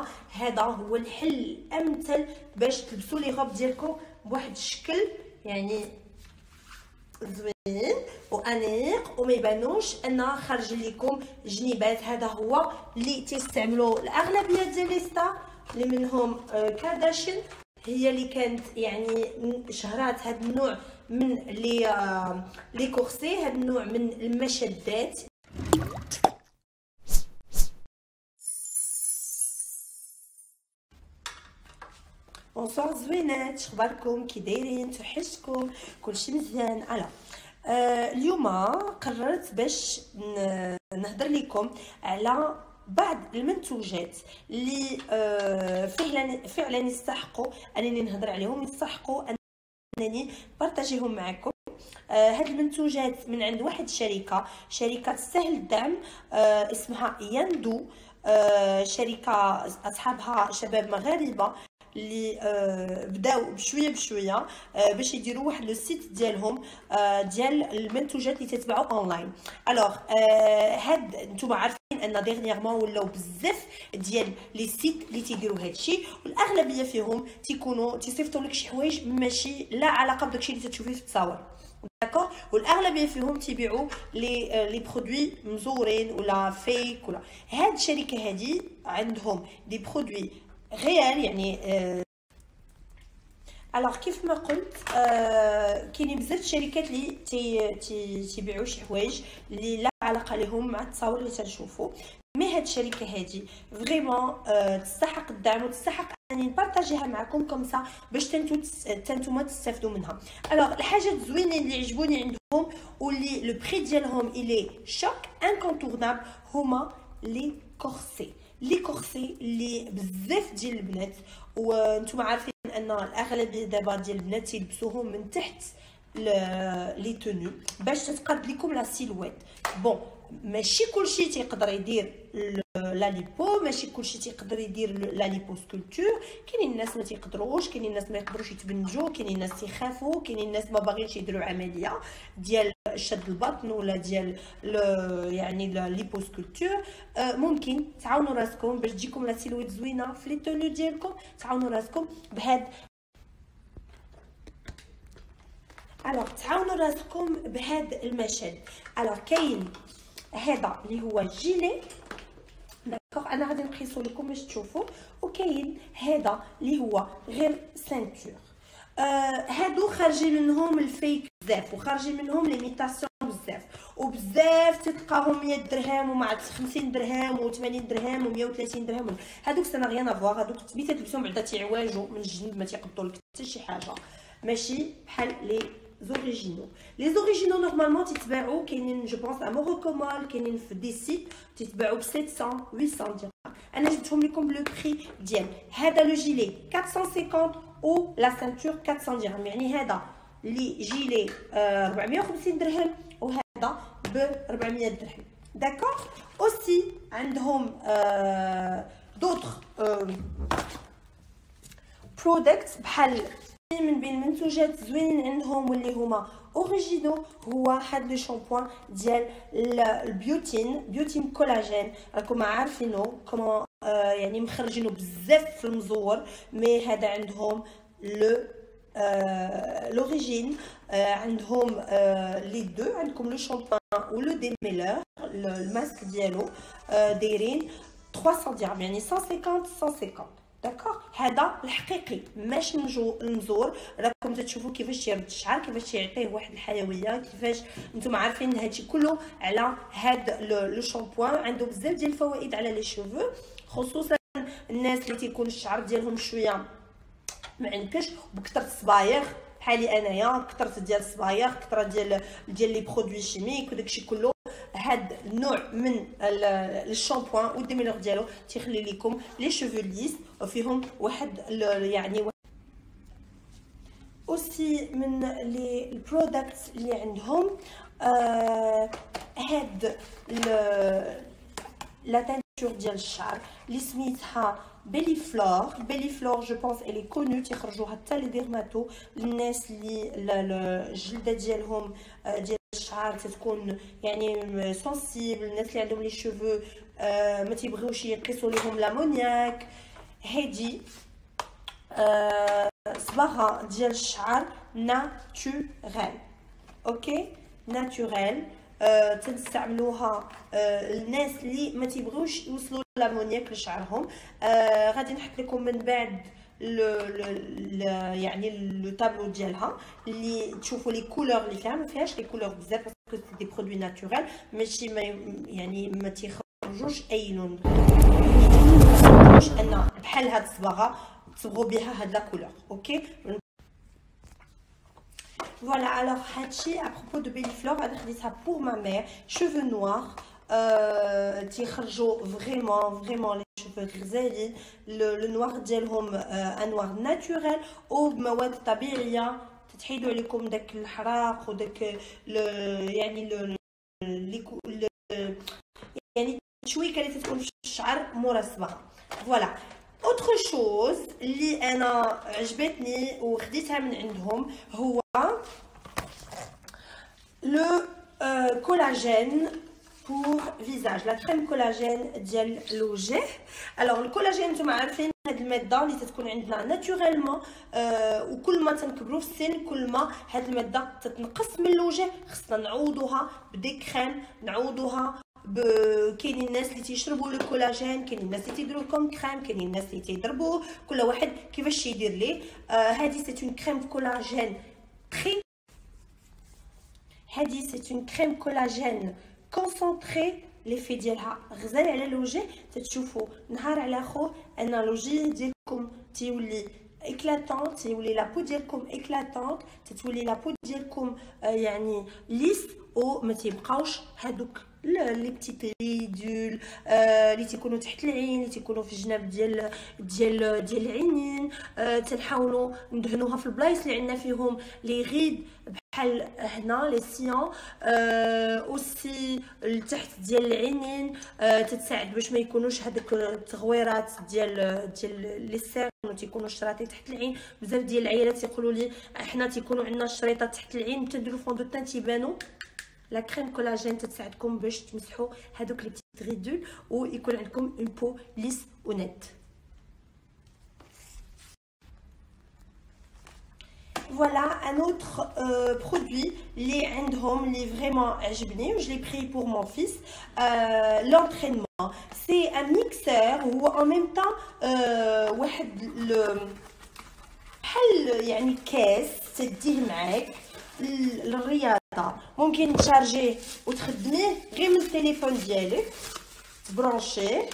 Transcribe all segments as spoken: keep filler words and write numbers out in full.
هذا هو الحل الامثل باش تلبسوا لي غوب ديالكم بواحد الشكل يعني زوين وانيق وما يبانوش ان خارج لكم جنيبات. هذا هو اللي تيستعملوا الاغلبيه ديال لي ستار اللي منهم كارداشيان، هي اللي كانت يعني شهرات هذا النوع من لي لي كورسي، هذا النوع من المشدات. بونسوار زوينات، شخباركم كي دايرين؟ توحشتكم؟ كلشي مزيان؟ على آه اليوم قررت باش نهضر لكم على بعض المنتوجات اللي آه فعلا فعلا يستحقوا انني نهضر عليهم، يستحقوا انني بارطاجيهم معكم. آه هاد المنتوجات من عند واحد الشركه، شركه سهل الدعم، آه اسمها ياندو، آه شركه اصحابها شباب مغاربه اللي آه بداو بشويه بشويه آه باش يديروا واحد لو سيت ديالهم آه ديال المنتوجات اللي تتباعوا اونلاين. الوغ آه هاد نتوما عارفين ان ديغنيغمون ولاو بزاف ديال لي سيت اللي تيديروا هادشي، والاغلبيه فيهم تيكونوا تيصيفطوا لك شي حوايج ماشي لا علاقه بداكشي اللي تشوفيه في التصاور، داكوغ، والاغلبيه فيهم تيبيعوا لي لي برودوي مزورين ولا فيك ولا. هاد الشركه هادي عندهم دي برودوي غيال يعني آه الوغ كيف ما قلت آه كاينين بزاف الشركات اللي تي تي تيبيعوا شي حوايج اللي لا علاقه لهم مع التصاور اللي تنشوفوا. مي هاد الشركه هادي فريمون آه تستحق الدعم وتستحق اني نبارطاجيها معكم كومسا باش تنتو تنتوما تستافدوا منها. الوغ الحاجات الزوينين اللي عجبوني عندهم واللي لو بري ديالهم الي شوك انكونتورنابل هما لي كورسي. لي كورسي اللي بزاف ديال البنات، وانتم عارفين ان الاغلبيه دابا ديال البنات تيلبسوهم من تحت لي توني باش تتقاد لكم لا سيلويت. بون ماشي كلشي تيقدر يدير لا ليبو، ماشي كلشي تيقدر يدير لا ليبو سكولتور، كاينين الناس ما تيقدروش، كاينين الناس ما يقدروش يتبنجوا، كاينين الناس تيخافوا، كاينين الناس ما باغينش يديروا عمليه ديال شد البطن ولا ديال يعني لا ليبو سكولتور. آه ممكن تعاونوا راسكم باش تجيكم لا سيلويت زوينه في لي توني ديالكم، تعاونوا راسكم بهاد الوغ تعاونوا راسكم بهاد المشهد. الوغ كاين هذا اللي هو جيلي، داكوغ، انا غادي نقيسو لكم باش تشوفوا، وكاين هذا اللي هو غير سانتور. آه هادو خارجين منهم الفيك بزاف وخارجين منهم ليميتاسيون بزاف وبزاف، تلقاهم مية درهم ومع خمسين درهم و80 درهم و130 درهم. هادوك سنا غيان افواغ، هادوك تبي تلبسهم بعدا تيعواجوا من الجنب، ما تيقدوا لك حتى شي حاجه، ماشي بحال لي زوريجينو. لي زوريجينو نورمالمون تيتباعوا كاينين جو بونس ا موروكومال، كاينين في دي سيت تيتباعوا ب سبعمية ثمانمية درهم. انا جبتهم لكم بلو بري ديال هذا لو جيلي أربعمية وخمسين و لا سانتور أربعمية درهم، يعني هذا لي جيلي آه أربعمية وخمسين درهم وهذا ب أربعمية درهم، داكوغ. اوسي عندهم آه دوطخ آه برودكت بحال من بين المنتوجات زوينين عندهم واللي هما اوريجينو، هو هاد لو شامبوان ديال البيوتين، بيوتين كولاجين، راكم عارفينو كومون آه يعني مخرجينو بزاف في المزور. مي هذا عندهم لو آه لوريجين، آه عندهم آه لي دو، عندكم لو شامبوان ولو ديميلور الماسك ديالو آه دايرين ثلاثمية درهم، يعني مية وخمسين مية وخمسين، داكوغ. هذا الحقيقي ماشي المزور، راكم تشوفوا كيفاش تيرد الشعر، كيفاش تيعطيه واحد الحيويه، كيفاش نتوما عارفين هادشي كله على هاد لو شامبوان. عنده بزاف ديال الفوائد على لي شوفو، خصوصا الناس اللي تيكون الشعر ديالهم شويه معنكش بكثره الصبايغ بحالي انايا، كثره ديال الصبايغ، كثره ديال ديال لي برودوي شيميك وداكشي كله. هاد النوع من الشامبوان والديميلور ديالو تيخلي لكم لي شوفو ليس وفيهم واحد يعني اوسي من لي البرودكتس اللي عندهم آه هاد لا تانتور ديال الشعر اللي سميتها بيلي فلور. بيلي فلور جو بونس الي كونو، تيخرجوها حتى لي ديرماتو، الناس اللي الجلده ديالهم ديال الشعر تتكون يعني سونسيبل، الناس اللي عندهم لي شوفو آه ما تيبغيوش يقيسوا لهم لامونياك، هادي آه صباغه ديال الشعر ناتوريل. اوكي ناتوريل. آه تنستعملوها آه الناس اللي ما تيبغيوش يوصلوا لامونياك لشعرهم. آه غادي نحط لكم من بعد لو يعني لو طابلو ديالها اللي تشوفوا لي كولور اللي فيها. ما فيهاش لي كولور بزاف باسكو سي دي برودوي ناتوريل ماشي ما يعني ما تيخرجوش اي لون. واش ان بحال هاد الصباغه تصبغوا بها هاد لا كولور. اوكي فوالا. الوغ هادشي ا بروبو دو بيلي فلور غادي خديتها بور ما مير شوفو نوار. Euh, تيخرجوا فريمون فريمون لي شوفو غزالين. لو نوار ديالهم ان نوار ناتوريل وبمواد طبيعيه تتحيدوا عليكم داك الحراق وداك يعني لو يعني التشويكه اللي تكون في الشعر مورا الصباغه. فوالا. اوتر شوز اللي انا عجبتني وخديتها من عندهم هو لو كولاجين pour visage. La crème collagène ديال الوجه. alors الكولاجين نتوما عارفين هاد الماده اللي تتكون عندنا ناتوريلمون. آه وكل ما تنكبروا في السن كل ما هاد الماده تتنقص من الوجه. خصنا نعوضوها بدي كريم نعوضوها ب... كاينين الناس اللي تيشربوا الكولاجين كاينين الناس اللي تيديروا لكم كريم كاينين الناس اللي تيضربوه كل واحد كيفاش يدير ليه. آه هادي سي اون كريم كولاجين تري هادي سي اون كريم كولاجين كونسونطري. ليفي ديالها غزال على الوجه. تتشوفوا نهار على خوه ان الوجه ديالكم تيولي اكلاتون تيولي لابو ديالكم اكلاتون تتولي لابو ديالكم آه يعني ليس وما تيبقاوش هادوك لي بتيت ريدول آه اللي تيكونوا تحت العين اللي تيكونوا في الجناب ديال ديال ديال العينين. آه تنحاولوا ندهنوها في البلايص اللي عندنا فيهم لي غيد بحال هنا لي سيون. آه اوسي لتحت ديال العينين. آه تتساعد باش ما يكونوش هذوك التغويرات ديال ديال لي سير تيكونوا شراطي تحت العين. بزاف ديال العيالات تيقولوا لي حنا تيكونوا عندنا الشريطات تحت العين تنديروا فون دو تان تيبانوا. لا كريم كولاجين تتساعدكم باش تمسحوا هذوك لي بتيت ريدول ويكون عندكم اون بو ليس ونيت. Voilà un autre euh, produit اللي عندهم اللي vraiment عجبني و je l'ai pris pour mon fils. euh, l'entraînement c'est un mixeur هو en même temps euh, واحد بحال يعني كاس تديه معاك للرياضه. ممكن تشارجيه وتخدميه غير من التليفون ديالك تبرونشيه.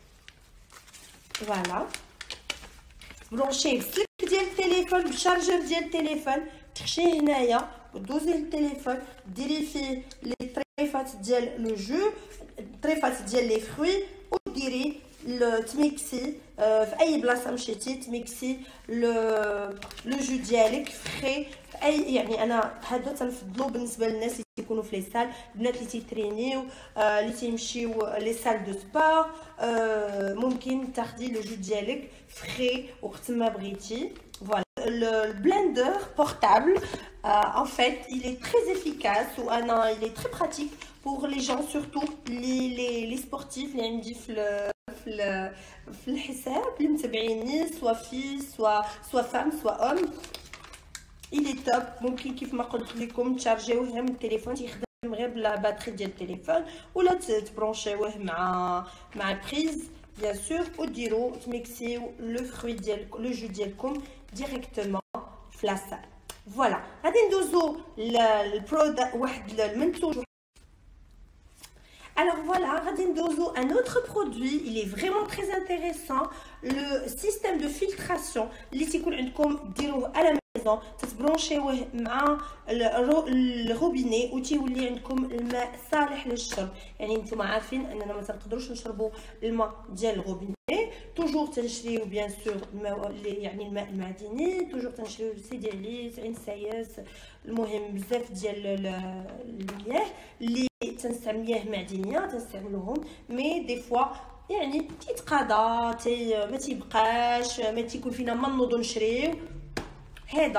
فوالا تبرونشيه بالسلك ديال التليفون بالشارجور ديال التليفون تخشيه هنايا ودوزي للتليفون ديري فيه لي طريفات ديال لو جو طريفات ديال لي فروي وديري تميكسي في اي بلاصه مشيتي تميكسي لو لو جو ديالك فري في اي يعني انا هادو تنفضلو بالنسبه للناس اللي تيكونوا في لي سال البنات اللي تيترينيو آه اللي تيمشيو لي سال دو سبور. آه ممكن تاخدي لو جو ديالك فري وقت ما بغيتي. فوالا le blender portable euh, en fait il est très efficace ou euh, il est très pratique pour les gens surtout les les les sportifs اللي عندي في في في الحساب اللي متابعيني سوا في سوا سوا فام سوا ام. il est top. ممكن كيف ما قلت لكم تشارجيوه من التليفون تيخدم غير بلا باتري ديال التليفون ولا تبرونشيوه مع مع بريز بيان سور وديروا تميكسيو لو فروي ديال لو جو ديالكم ديريكتومون في لا سال. فوالا غادي ندوزو للبرودكت واحد المنتوج. Alors voilà, غادي ندوزو un autre produit, il est vraiment très intéressant, le système de filtration اللي تيكون عندكم ديروه على ميزون تتبرونشيوه مع الروبيني وتيولي عندكم الماء صالح للشرب. يعني نتوما عارفين اننا ما تنقدروش نشربوا الماء ديال الروبيني توجور تنشريو بيان سور الماء يعني الماء المعدني توجور تنشريو سيدي عليس عين سايس المهم بزاف ديال المياه اللي تنستعمليه معدنيه تنستعملوهم مي دي فوا يعني تيتقاضى تي ما تيبقاش ما تيكون فينا ما نوضو نشريو. هذا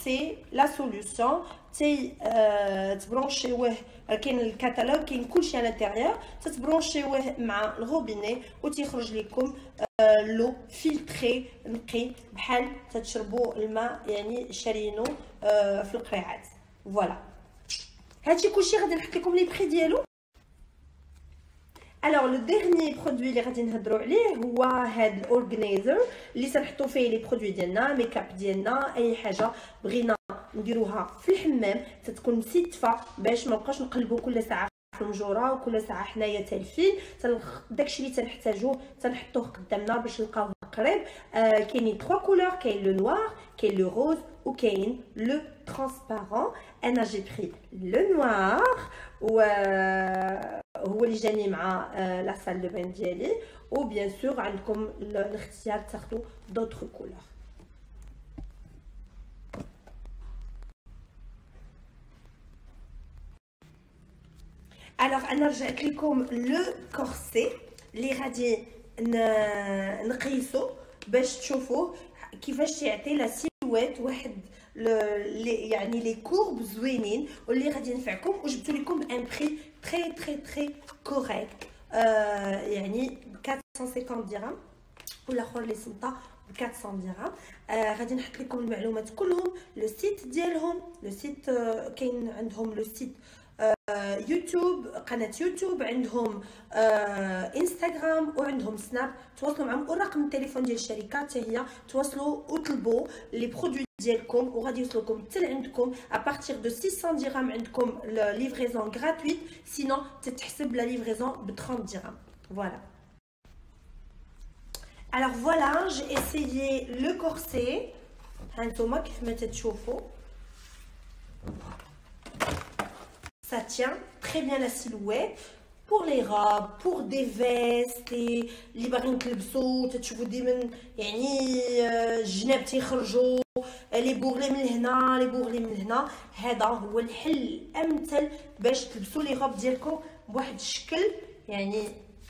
سي لا سوليوشن تي تبرونشيوه كاين الكاتالوج كاين كلشي على الانتيريور تتبرونشيوه مع الغوبيني وتيخرج لكم لو فلتري نقي بحال تتشربوا الماء يعني شارينو في القريعات. فوالا هادشي كلشي غادي نحط لكم لي بري ديالو. Alors le dernier produit اللي غادي نهضروا عليه هو هاد الاورغانيزر اللي تنحطوا فيه لي برودوي ديالنا ميكاب ديالنا اي حاجه بغينا نديروها في الحمام تتكون مستفه باش ما نبقاوش نقلبوا كل ساعه في المجوره وكل ساعه حنايا تالفين. داكشي اللي تنحتاجوه تنحطوه قدامنا باش نلقاوه قريب. آه كاينين ثلاث كولور، كاين لو نوار كاين لو روز وكاين لو ترانسبارون. انا جي بري لو نوار و هو اللي جاني مع لا سال دو بان ديالي. و بيان سور عندكم الاختيار تاخذوا دوطخ كولور. الوغ انا رجعت لكم لو كورسي اللي غادي نقيسو باش تشوفوه كيفاش تيعطي لا سيلويت واحد لي يعني لي كورب زوينين واللي غادي ينفعكم. وجبت لكم ان بري تري تري تري كوريكت آه يعني أربعمية وخمسين درهم والاخر اللي سمطه ب أربعمية درهم. آه غادي نحط لكم المعلومات كلهم لو سيت ديالهم. لو سيت آه كاين عندهم لو سيت آه يوتيوب قناه يوتيوب عندهم آه انستغرام وعندهم سناب. تواصلوا معهم والرقم التليفون ديال الشركه حتى هي تواصلوا وطلبوا لي برودوي ديالكم وغادي يوصلوكم حتى لعندكم ابارتيغ دو ستمية درهم. عندكم ليفريزون غراتويت سينو تتحسب لا ليفريزون ب ثلاثين درهم. فوالا alors voilà j'ai essayé le corset. هانتوما كيف ما تتشوفوا ça tient très bien la silhouette pour les robes pour des vestes اللي باغيين تلبسوا تتشوفوا ديما يعني الجناب تيخرجوا لي بوغلي من هنا لي بوغلي من هنا. هذا هو الحل الامثل باش تلبسوا لي روب ديالكم بواحد الشكل يعني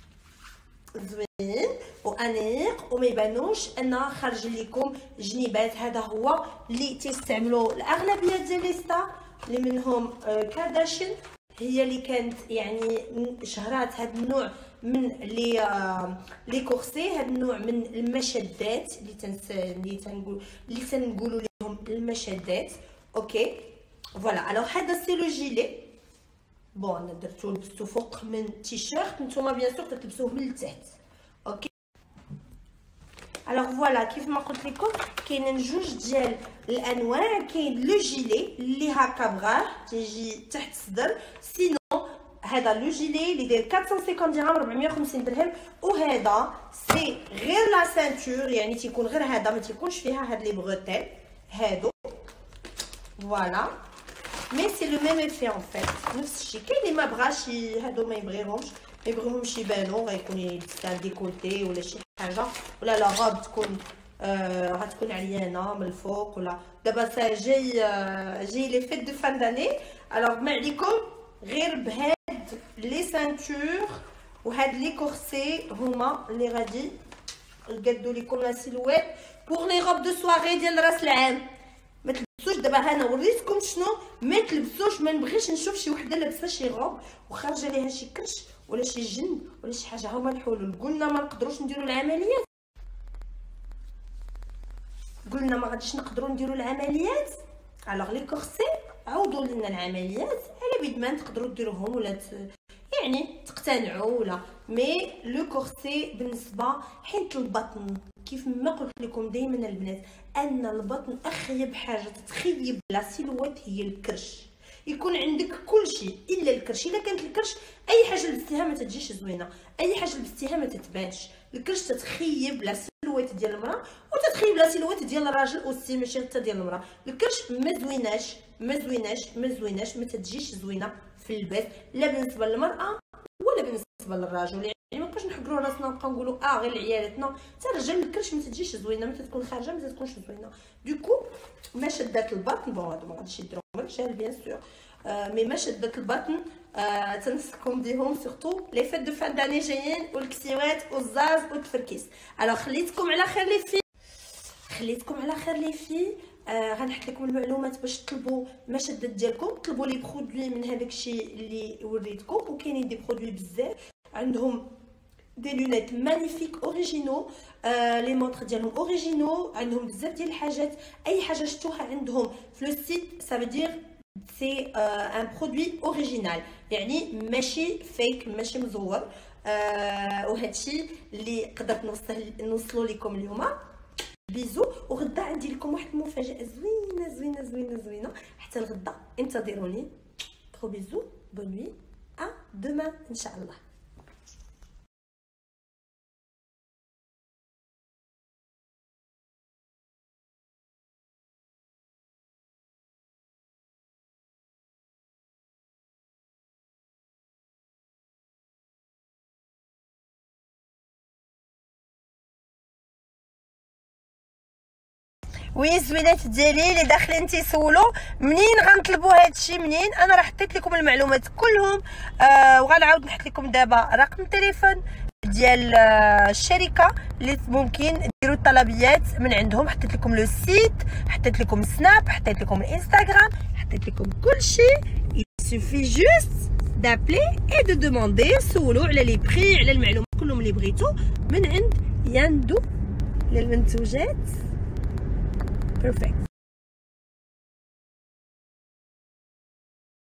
زوين وانيق وما يبانوش ان خارج لكم جنيبات. هذا هو اللي تيستعملوا الاغلبيه ديال لي ستار اللي منهم كارداشيان هي اللي كانت يعني شهرات هذا النوع من لي لي كورسي. هذا النوع من المشدات اللي تنس اللي تنقول اللي تنقولوا لهم المشدات. اوكي فوالا الوغ هذا سي لو جيلي. بون انا درتو لبستو فوق من تيشيرت نتوما بيان سور تلبسوه من التحت. اوكي الوغ فوالا كيف ما قلت لكم كاينين جوج ديال الانواع. كاين لو جيلي اللي هكا بغاه تيجي تحت الصدر سينو هذا لو جيلي اللي داير أربعمية وخمسين درهم أربعمية وخمسين درهم. وهذا سي غير لا سانتور يعني تيكون غير هذا ما تيكونش فيها هاد لي بغوتيل هادو. فوالا مي سي لو ميم ايفي ان فيت نفس الشيء. كاين اللي ما بغاش هادو ما يبغيهمش ما يبغيهمش يبانو غيكون يلبسها ديكولتي ولا شي حاجه ولا لا غاب تكون آه غتكون عريانه من الفوق ولا دابا سا جاي آه جاي لي فيت دو فان داني. الوغ ما عليكم غير بهاد لي سانتور وهاد لي كورسي هما اللي غادي يقادو لكم لا سيلويت بوغ لي روب دو سواري ديال راس العام. ما تلبسوش دابا انا وريتكم شنو ما تلبسوش. ما نبغيش نشوف شي وحده لابسه شي روب وخارجه ليها شي كرش ولا شي جن ولا شي حاجه. هما الحلول. قلنا ما نقدروش نديروا العمليات قلنا ما غاديش نقدروا نديروا العمليات. الوغ لي كورسي عوضوا لنا العمليات على بيد ما تقدروا ديروهم ولا ت... يعني تقتنعوا ولا. مي لو كورسي بالنسبه حيت البطن كيف ما قلت لكم دائما البنات ان البطن اخيب حاجه تتخيب لا سيلويت هي الكرش. يكون عندك كل شيء الا الكرش. الا كانت الكرش اي حاجه لبستيها ما تجيش زوينه اي حاجه لبستيها ما تتبانش. الكرش تتخيب لا سيلويت ديال المراه وتتخيب لا سيلويت ديال الراجل اوسي ماشي حتى ديال المراه. الكرش ما زويناش ما زويناش ما زويناش ما تجيش زوينه في اللباس لا بالنسبه للمراه ولا بالنسبه للراجل. يعني ما نبقاوش نحقروا راسنا نبقاو نقولوا اه غير عيالاتنا حتى الرجال الكرش ما تجيش زوينه ما تكون خارجه ما تكونش زوينه. دوكو ما شدات البطن بون هادو ما غاديش يديروا الرجال بيان سور آه مي ما شدات البطن آه تنصحكم بهم سورتو لي فيت دو فان داني جايين والكسيوات والزاز والتفركيس. الوغ خليتكم على خير لي في خليتكم على خير لي في آه غنحط لكم المعلومات باش تطلبوا المشدات ديالكم، طلبوا لي برودوي من هذاك الشيء اللي وريتكم. وكاينين دي برودوي بزاف، عندهم دي لونيت مانيفيك اوريجينو، آه لي مونطر ديالهم اوريجينو، عندهم بزاف ديال الحاجات. اي حاجه شفتوها عندهم في لو سيت سا فو دير سي ان برودوي اوريجينال، يعني ماشي فيك ماشي مزور. آه وهادشي اللي قدرت نوصل نوصلوا لكم اليوم. بيزو، وغدا عندي لكم واحد المفاجاه زوينه زوينه زوينه زوينه. حتى الغدا انتظروني. برو بيزو، بون نوي، ا دوما ان شاء الله. وي الزوينات ديالي اللي داخلين تيسولوا منين غنطلبوا هادشي، منين. انا راه حطيت لكم المعلومات كلهم، آه وغنعاود نحط لكم دابا رقم التليفون ديال آه الشركه اللي ممكن ديروا الطلبيات من عندهم. حطيت لكم لو سيت، حطيت لكم سناب، حطيت لكم الانستغرام، حطيت لكم كلشي. il suffit juste d'appeler et de demander. سولوا على لي بري، على المعلومات كلهم اللي بغيتو من عند ياندو للمنتوجات. Perfect.